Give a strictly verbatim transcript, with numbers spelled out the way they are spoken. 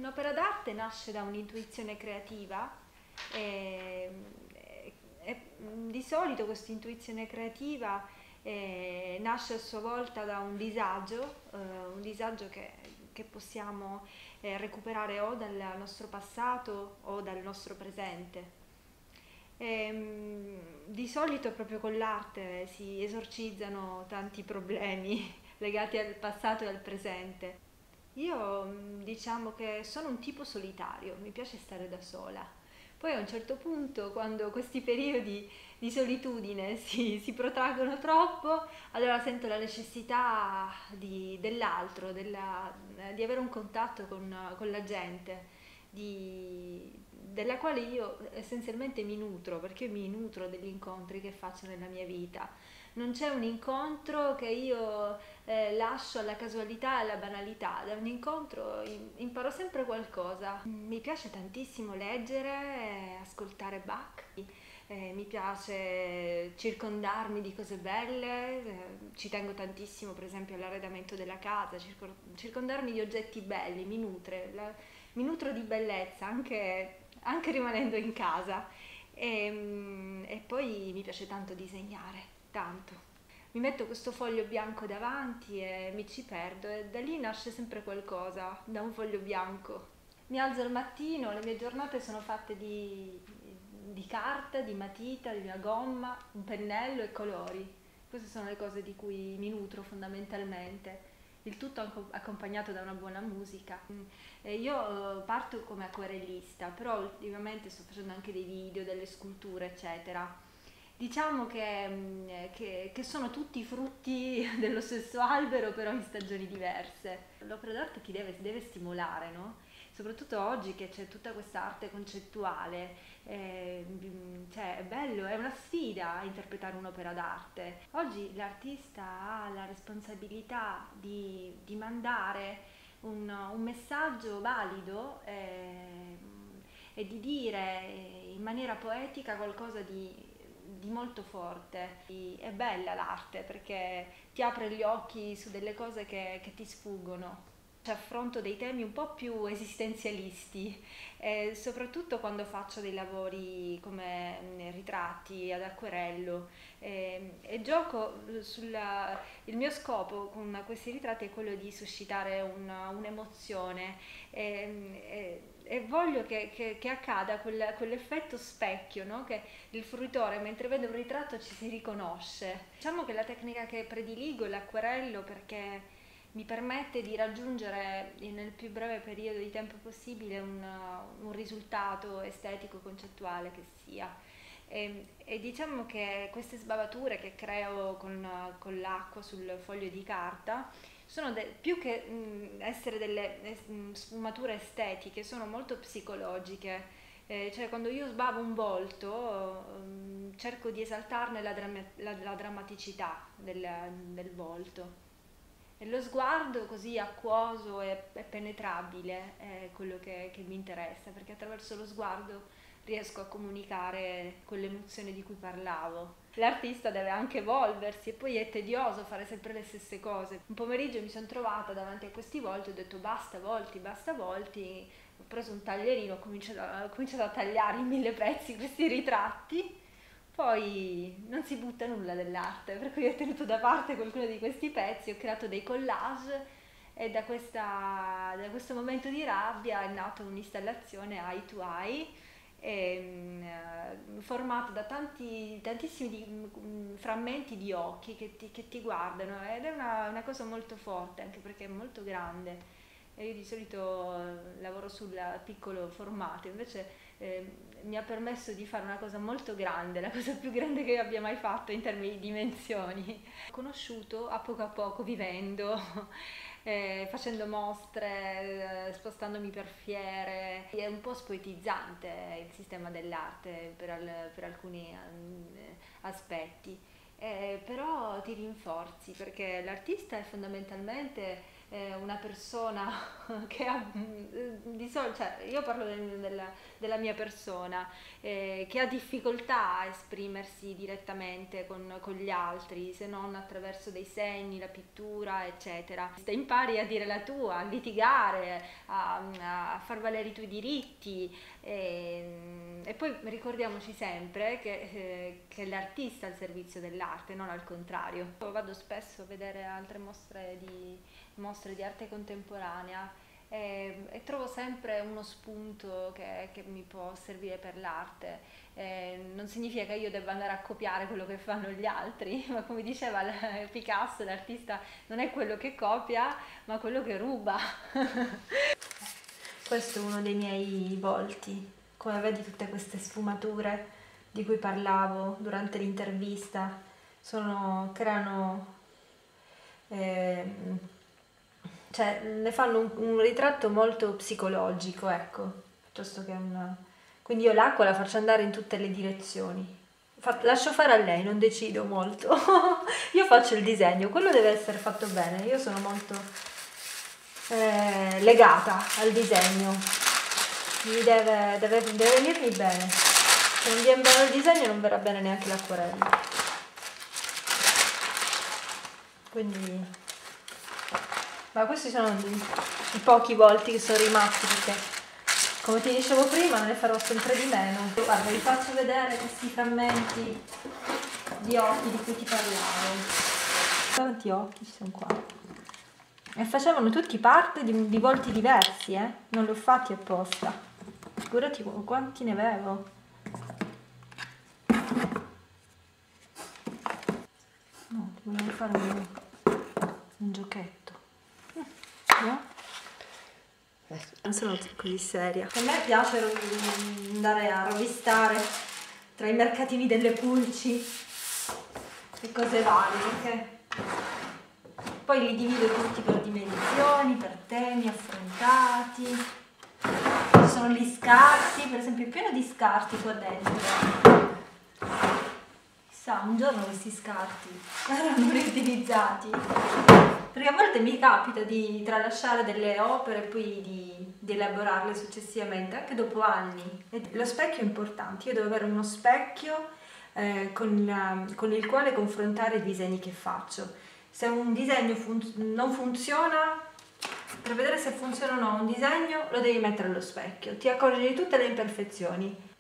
Un'opera d'arte nasce da un'intuizione creativa e, e- e di solito questa intuizione creativa eh, nasce a sua volta da un disagio, eh, un disagio che, che possiamo eh, recuperare o dal nostro passato o dal nostro presente. Ehm, di solito proprio con l'arte si esorcizzano tanti problemi legati al passato e al presente. Io mm, diciamo che sono un tipo solitario, mi piace stare da sola. Poi a un certo punto, quando questi periodi di solitudine si, si protraggono troppo, allora sento la necessità di- dell'altro, della- di avere un contatto con, con la gente, di- della quale io essenzialmente mi nutro, perché io mi nutro degli incontri che faccio nella mia vita. Non c'è un incontro che io eh, lascio alla casualità e alla banalità. Da un incontro im- imparo sempre qualcosa. Mi piace tantissimo leggere, eh, ascoltare Bach, eh, mi piace circondarmi di cose belle, eh, ci tengo tantissimo per esempio all'arredamento della casa, circo- circondarmi di oggetti belli, mi nutre, la- mi nutro di bellezza anche, anche rimanendo in casa. E, mm, e poi mi piace tanto disegnare, tanto. Mi metto questo foglio bianco davanti e mi ci perdo e da lì nasce sempre qualcosa, da un foglio bianco. Mi alzo al mattino, le mie giornate sono fatte di, di carta, di matita, di una gomma, un pennello e colori. Queste sono le cose di cui mi nutro fondamentalmente. Il tutto acco- accompagnato da una buona musica. Mm, e io eh, parto come acquarellista, però ultimamente sto facendo anche dei video, delle sculture, eccetera. Diciamo che, mm, che- che sono tutti frutti dello stesso albero, però in stagioni diverse. L'opera d'arte ti deve, deve stimolare, no? Soprattutto oggi che c'è tutta questa arte concettuale, eh, mm, cioè è bello, è una sfida interpretare un'opera d'arte. Oggi l'artista ha la responsabilità di, di mandare un, un messaggio valido eh, e di dire in maniera poetica qualcosa di, di molto forte. È bella l'arte perché ti apre gli occhi su delle cose che, che ti sfuggono. Affronto dei temi un po' più esistenzialisti, eh, soprattutto quando faccio dei lavori come mm, ritratti ad acquerello eh, e gioco sulla... Il mio scopo con questi ritratti è quello di suscitare una, un'emozione e, e, e voglio che, che, che accada quel, quell'effetto specchio, no? Che il fruitore mentre vede un ritratto ci si riconosce. Diciamo che la tecnica che prediligo è l'acquerello perché mi permette di raggiungere nel più breve periodo di tempo possibile un, un risultato estetico concettuale che sia. E, e diciamo che queste sbavature che creo con, con l'acqua sul foglio di carta sono de- più che mh, essere delle es- mh, sfumature estetiche, sono molto psicologiche. Eh, cioè quando io sbavo un volto mh, cerco di esaltarne la, dramma- la- la drammaticità del, del volto. E lo sguardo così acquoso e, e penetrabile è quello che, che mi interessa, perché attraverso lo sguardo riesco a comunicare quell'emozione di cui parlavo. L'artista deve anche evolversi e poi è tedioso fare sempre le stesse cose. Un pomeriggio mi sono trovata davanti a questi volti e ho detto basta volti, basta volti. Ho preso un taglierino, ho cominciato a, ho cominciato a tagliare in mille pezzi questi ritratti. Poi non si butta nulla dell'arte, per cui ho tenuto da parte qualcuno di questi pezzi, ho creato dei collage e da, questa, da questo momento di rabbia è nata un'installazione eye to eye ehm, eh, formata da tanti, tantissimi di- mm, frammenti di occhi che ti, che ti guardano ed è una, una cosa molto forte anche perché è molto grande. E io di solito eh, lavoro sul piccolo formato, invece eh, mi ha permesso di fare una cosa molto grande, la cosa più grande che io abbia mai fatto in termini di dimensioni. Ho conosciuto a poco a poco vivendo, eh, facendo mostre, eh, spostandomi per fiere. È un po' spoetizzante il sistema dell'arte per, al- per alcuni eh, aspetti. Eh, però ti rinforzi perché l'artista è fondamentalmente eh, una persona che ha, di solito, cioè, io parlo del- della, della mia persona, eh, che ha difficoltà a esprimersi direttamente con, con gli altri, se non attraverso dei segni, la pittura, eccetera. Impari a dire la tua, a litigare, a, a far valere i tuoi diritti, e, e poi ricordiamoci sempre che, eh, che è l'artista al servizio dell'arte, non al contrario. Io vado spesso a vedere altre mostre di, mostre di arte contemporanea e, e trovo sempre uno spunto che, che mi può servire per l'arte. Eh, non significa che io debba andare a copiare quello che fanno gli altri, ma come diceva l- Picasso, l'artista non è quello che copia, ma quello che ruba. Questo è uno dei miei volti, come vedi tutte queste sfumature di cui parlavo durante l'intervista, sono, creano, ehm, cioè ne fanno un, un ritratto molto psicologico, ecco, piuttosto che una... Quindi io l'acqua la faccio andare in tutte le direzioni. Fa- lascio fare a lei, non decido molto. Io faccio il disegno, quello deve essere fatto bene, io sono molto eh, legata al disegno. Mi deve, deve, deve venirmi bene. Se non viene bene il disegno non verrà bene neanche l'acquarello. Quindi, ma questi sono i, i pochi volti che sono rimasti, perché come ti dicevo prima ne farò sempre di meno. Guarda, vi faccio vedere questi frammenti di occhi di cui ti parlavo. Quanti occhi ci sono qua? E facevano tutti parte di, di volti diversi, eh? Non li ho fatti apposta. Figurati quanti ne avevo. No, ti volevo fare un, un giochetto. No? Non sono così seria. A me piace andare a rovistare tra i mercatini delle pulci e cose varie, perché poi li divido tutti per dimensioni, per temi affrontati. Ci sono gli scarti, per esempio è pieno di scarti qua dentro. Chissà, un giorno questi scarti saranno riutilizzati. Perché a volte mi capita di tralasciare delle opere e poi di, di elaborarle successivamente, anche dopo anni. E lo specchio è importante, io devo avere uno specchio eh, con, con il quale confrontare i disegni che faccio. Se un disegno fun- non funziona, per vedere se funziona o no un disegno, lo devi mettere allo specchio, ti accorgi di tutte le imperfezioni.